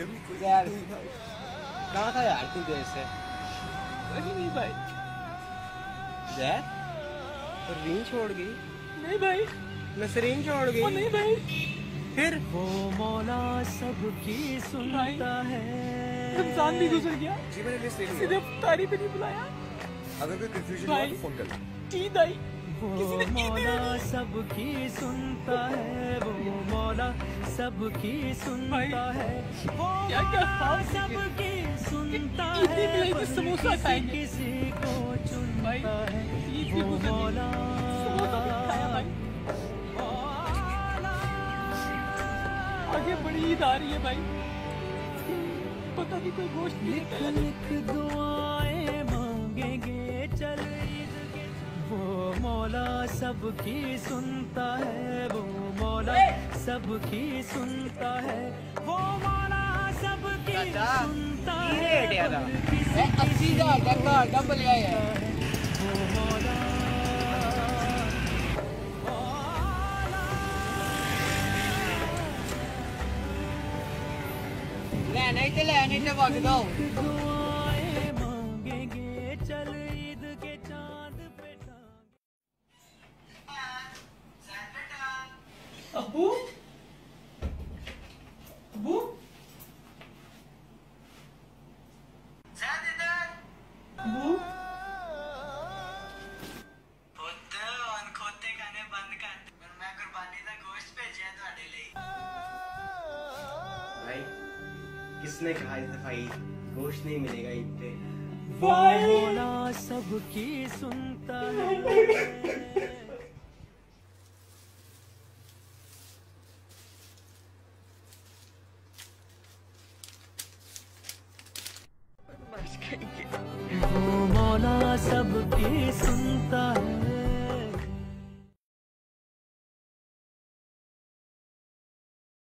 यार कहाँ था यार तू देर से? नहीं भाई। जैद तो रीन छोड़ गई? नहीं भाई। नसरीन छोड़ गई? नहीं भाई। फिर वो मौला सबकी सुनता है। रमजान भी गुजर गया। जी मैंने लिस्ट ले ली। सिर्फ तारीफ पे नहीं बुलाया। अगर कोई कंफ्यूजन हुआ तो फोन कर। ईद आई। वो मौला सबकी सुनता है। वो मौला सबकी सुनता है। वो मौला सबकी सुनता है। समोसा खाएंगे। किसी को चुनता है। वो मौला आगे बड़ी ईद आ रही है भाई। पता नहीं कोई गोश्त लिख लिख दुआएं मांगेंगे चल ईद के। वो मौला सबकी सुनता है। वो मौला सबकी सुनता है। वो मौला सबकी सुनता है। अस्सी का डबल है। वो मौला नहीं तो भाग दो। दुआएं मांगेंगे चल ईद के चांद पे टांग। अबू अबू अबू खोते खाने बंद कर। मैं कुर्बानी का गोश्त भेजा ਤੁਹਾਡੇ ਲਈ। भाई किसने कहा इस दफा ईद गोश्त नहीं मिलेगा ईद पे? वो मौला सबकी सुनता है।